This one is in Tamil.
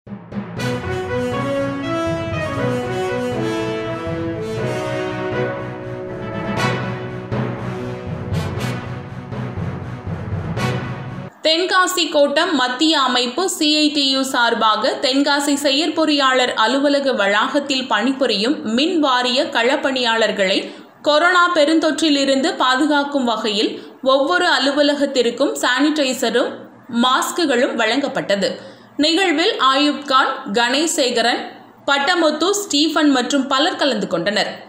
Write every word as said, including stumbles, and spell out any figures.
தென்காசி கோட்டம் மத்திய அமைப்பு சி ஐ டி யு சார்பாக தென்காசி செயற்பொறியாளர் அலுவலக வளாகத்தில் பணிபுரியும் மின் வாரிய களப்பணியாளர்களை கொரோனா பெருந்தொற்றிலிருந்து பாதுகாக்கும் வகையில் ஒவ்வொரு அலுவலகத்திற்கும் சானிடைசரும் மாஸ்குகளும் வழங்கப்பட்டது. நிகழ்வில் ஆயுப்கான், கணேசேகரன், பட்டமுத்து, ஸ்டீபன் மற்றும் பலர் கலந்து கொண்டனர்.